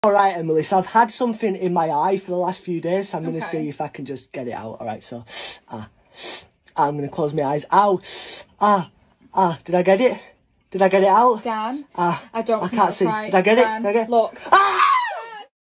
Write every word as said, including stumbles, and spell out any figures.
Alright, Emily, so I've had something in my eye for the last few days, so I'm going to Okay. see if I can just get it out. Alright, so, ah, I'm going to close my eyes. Ow, ah, ah, did I get it? Did I get it out? Dan, Ah, I don't I think can't that's see. right. Did I get it? Dan, Did I get it? look. Ah!